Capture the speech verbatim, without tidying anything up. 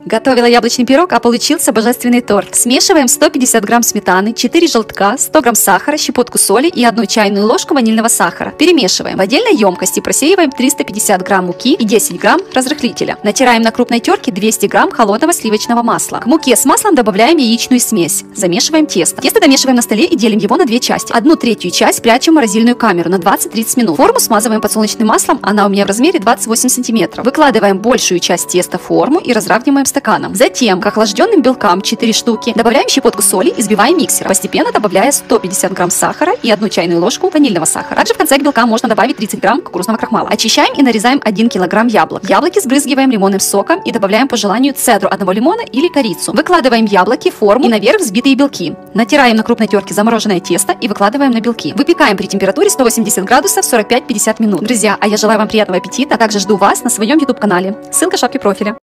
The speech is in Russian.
Готовила яблочный пирог, а получился божественный торт. Смешиваем сто пятьдесят грамм сметаны, четыре желтка, сто грамм сахара, щепотку соли и одну чайную ложку ванильного сахара. Перемешиваем. В отдельной емкости просеиваем триста пятьдесят грамм муки и десять грамм разрыхлителя. Натираем на крупной терке двести грамм холодного сливочного масла. К муке с маслом добавляем яичную смесь. Замешиваем тесто. Тесто домешиваем на столе и делим его на две части. Одну третью часть прячем в морозильную камеру на двадцать-тридцать минут. Форму смазываем подсолнечным маслом, она у меня в размере двадцать восемь сантиметров. Выкладываем большую часть теста в форму и разравниваем стаканом. Затем к охлажденным белкам четыре штуки добавляем щепотку соли и взбиваем миксером, постепенно добавляя сто пятьдесят грамм сахара и одну чайную ложку ванильного сахара. Также в конце к белкам можно добавить тридцать грамм кукурузного крахмала. Очищаем и нарезаем один килограмм яблок. Яблоки сбрызгиваем лимонным соком и добавляем по желанию цедру одного лимона или корицу. Выкладываем яблоки в форму и наверх взбитые белки. Натираем на крупной терке замороженное тесто и выкладываем на белки. Выпекаем при температуре сто восемьдесят градусов сорок пять-пятьдесят минут. Друзья, а я желаю вам приятного аппетита, а также жду вас на своем YouTube канале. Ссылка в шапке профиля.